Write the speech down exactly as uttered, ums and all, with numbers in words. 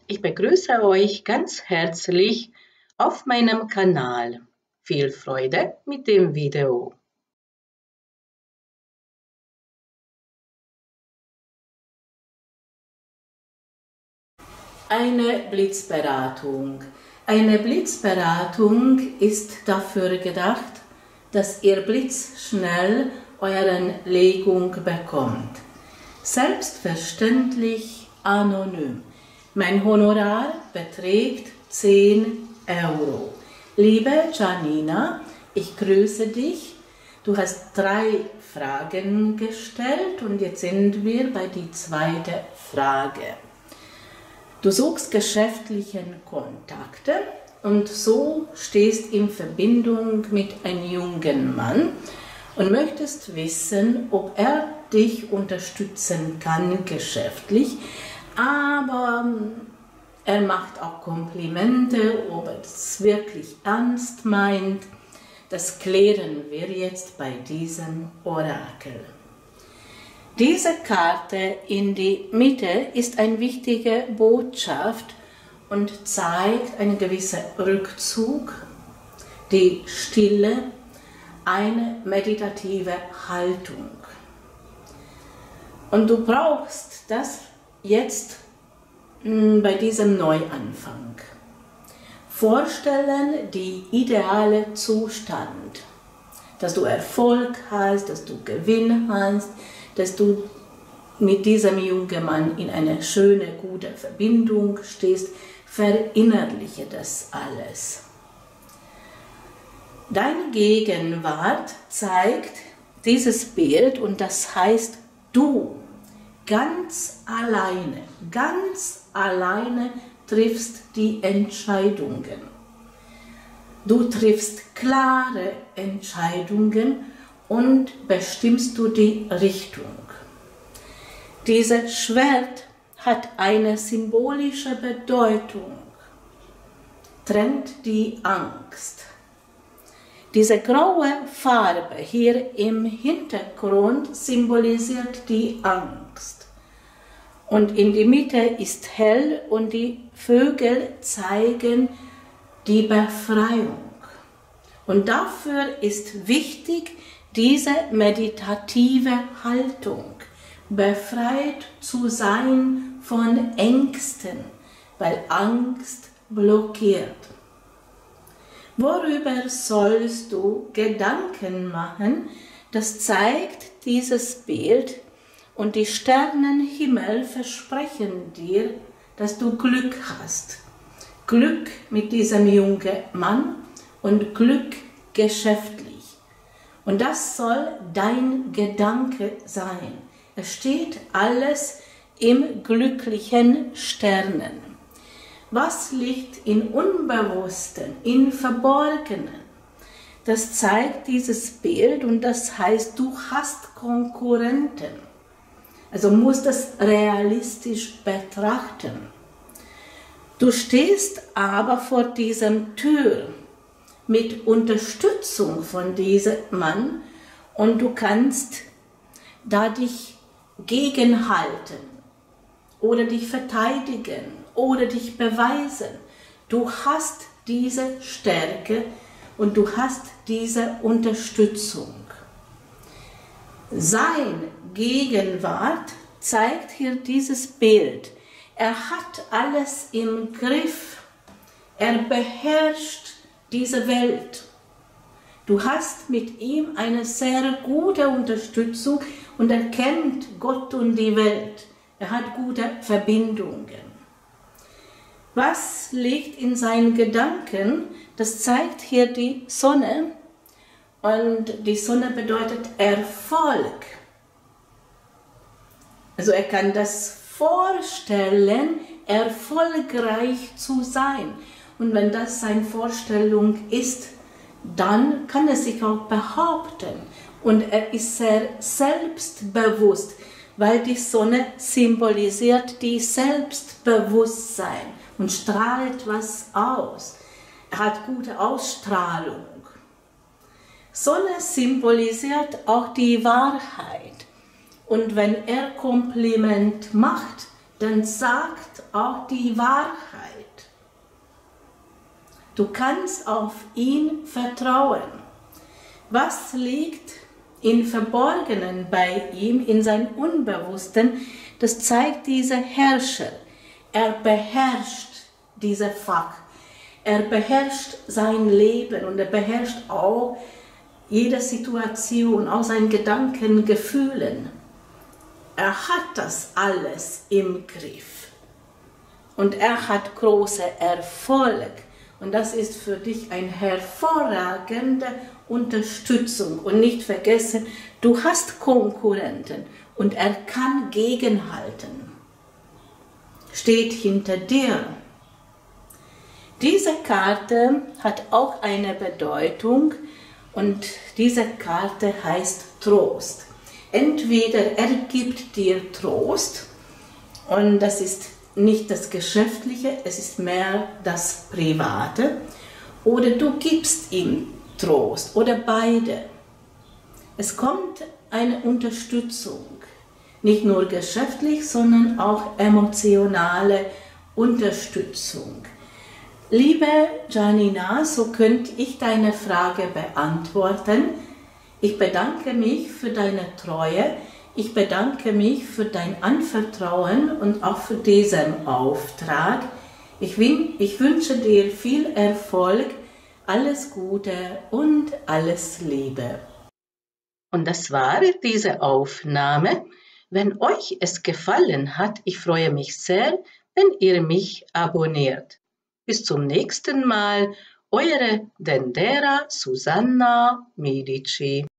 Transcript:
Ich begrüße euch ganz herzlich auf meinem Kanal. Viel Freude mit dem Video. Eine Blitzberatung. Eine Blitzberatung ist dafür gedacht, dass ihr blitzschnell euren Legung bekommt. Selbstverständlich anonym. Mein Honorar beträgt zehn Euro. Liebe Janina, ich grüße dich. Du hast drei Fragen gestellt und jetzt sind wir bei der zweiten Frage. Du suchst geschäftlichen Kontakte und so stehst in Verbindung mit einem jungen Mann und möchtest wissen, ob er dich unterstützen kann geschäftlich, aber er macht auch Komplimente, ob er es wirklich ernst meint. Das klären wir jetzt bei diesem Orakel. Diese Karte in die Mitte ist eine wichtige Botschaft und zeigt einen gewissen Rückzug, die Stille, eine meditative Haltung. Und du brauchst das jetzt mh, bei diesem Neuanfang. Vorstellen die ideale Zustand, dass du Erfolg hast, dass du Gewinn hast, dass du mit diesem jungen Mann in eine schöne, gute Verbindung stehst. Verinnerliche das alles. Deine Gegenwart zeigt dieses Bild und das heißt, du ganz alleine, ganz alleine triffst die Entscheidungen. Du triffst klare Entscheidungen und bestimmst du die Richtung. Dieses Schwert hat eine symbolische Bedeutung, trennt die Angst. Diese graue Farbe hier im Hintergrund symbolisiert die Angst. Und in die Mitte ist hell und die Vögel zeigen die Befreiung. Und dafür ist wichtig diese meditative Haltung, befreit zu sein von Ängsten, weil Angst blockiert. Worüber sollst du Gedanken machen? Das zeigt dieses Bild und die Sternenhimmel versprechen dir, dass du Glück hast. Glück mit diesem jungen Mann und Glück geschäftlich. Und das soll dein Gedanke sein. Es steht alles im glücklichen Sternen. Was liegt im Unbewussten, im Verborgenen? Das zeigt dieses Bild und das heißt, du hast Konkurrenten. Also musst das realistisch betrachten. Du stehst aber vor diesem Tür mit Unterstützung von diesem Mann und du kannst da dich gegenhalten oder dich verteidigen oder dich beweisen. Du hast diese Stärke und du hast diese Unterstützung. Sein Gegenwart zeigt hier dieses Bild. Er hat alles im Griff. Er beherrscht diese Welt. Du hast mit ihm eine sehr gute Unterstützung und er kennt Gott und die Welt. Er hat gute Verbindungen. Was liegt in seinen Gedanken? Das zeigt hier die Sonne und die Sonne bedeutet Erfolg. Also er kann das vorstellen, erfolgreich zu sein. Und wenn das seine Vorstellung ist, dann kann er sich auch behaupten. Und er ist sehr selbstbewusst, weil die Sonne symbolisiert die Selbstbewusstsein und strahlt was aus. Er hat gute Ausstrahlung. Sonne symbolisiert auch die Wahrheit. Und wenn er Kompliment macht, dann sagt auch die Wahrheit. Du kannst auf ihn vertrauen. Was liegt im Verborgenen bei ihm, in seinem Unbewussten, das zeigt dieser Herrscher. Er beherrscht dieses Fach. Er beherrscht sein Leben und er beherrscht auch jede Situation, auch seine Gedanken, Gefühlen. Er hat das alles im Griff. Und er hat großen Erfolg. Und das ist für dich eine hervorragende Unterstützung. Und nicht vergessen, du hast Konkurrenten und er kann gegenhalten. Steht hinter dir. Diese Karte hat auch eine Bedeutung und diese Karte heißt Trost. Entweder er gibt dir Trost und das ist nicht das Geschäftliche, es ist mehr das Private, oder du gibst ihm Trost oder beide. Es kommt eine Unterstützung, nicht nur geschäftlich, sondern auch emotionale Unterstützung. Liebe Janina, so könnte ich deine Frage beantworten. Ich bedanke mich für deine Treue. Ich bedanke mich für dein Anvertrauen und auch für diesen Auftrag. Ich, wün- ich wünsche dir viel Erfolg, alles Gute und alles Liebe. Und das war diese Aufnahme. Wenn euch es gefallen hat, ich freue mich sehr, wenn ihr mich abonniert. Bis zum nächsten Mal, eure Dendera Susanna Medici.